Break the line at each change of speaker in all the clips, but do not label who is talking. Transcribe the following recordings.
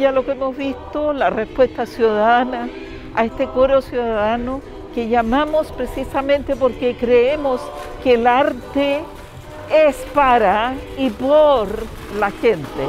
maravilla lo que hemos visto, la respuesta ciudadana a este coro ciudadano que llamamos precisamente porque creemos que el arte es para y por la gente.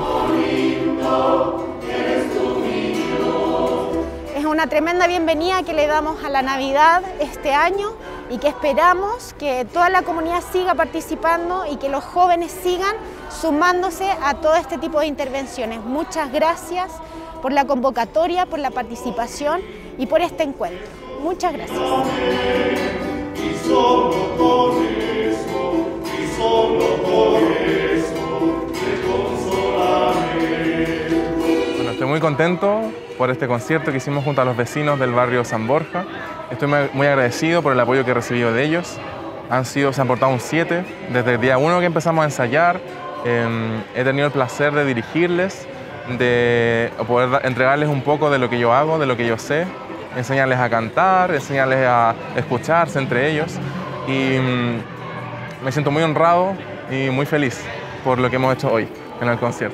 Es una tremenda bienvenida que le damos a la Navidad este año y que esperamos que toda la comunidad siga participando y que los jóvenes sigan sumándose a todo este tipo de intervenciones. Muchas gracias por la convocatoria, por la participación y por este encuentro. Muchas gracias.
Bueno, estoy muy contento por este concierto que hicimos junto a los vecinos del barrio San Borja. Estoy muy agradecido por el apoyo que he recibido de ellos. Se han portado un 7 desde el día 1 que empezamos a ensayar. He tenido el placer de dirigirles, de poder entregarles un poco de lo que yo hago, de lo que yo sé, enseñarles a cantar, enseñarles a escucharse entre ellos. Y me siento muy honrado y muy feliz por lo que hemos hecho hoy en el concierto.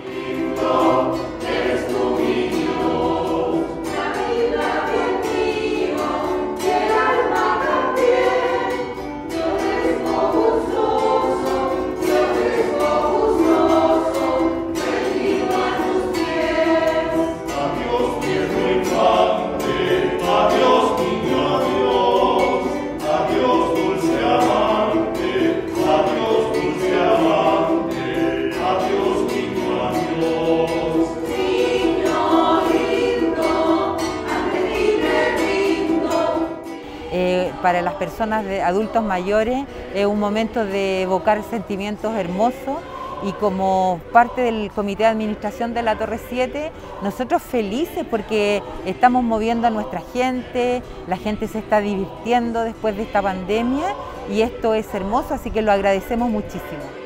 Para las personas de adultos mayores es un momento de evocar sentimientos hermosos y como parte del comité de administración de la Torre 7, nosotros felices porque estamos moviendo a nuestra gente, la gente se está divirtiendo después de esta pandemia y esto es hermoso, así que lo agradecemos muchísimo.